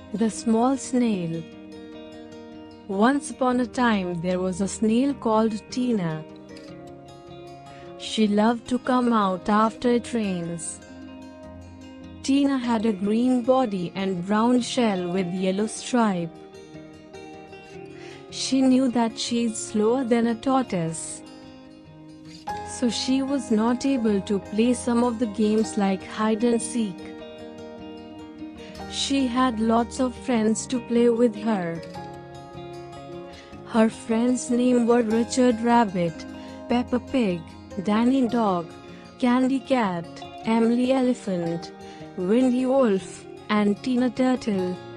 The small snail. Once upon a time there was a snail called Tina. She loved to come out after it rains. Tina had a green body and brown shell with yellow stripe. She knew that she is slower than a tortoise, so she was not able to play some of the games like hide and seek. She had lots of friends to play with her. Her friends' names were Richard Rabbit, Peppa Pig, Danny Dog, Candy Cat, Emily Elephant, Windy Wolf, and Tina Turtle.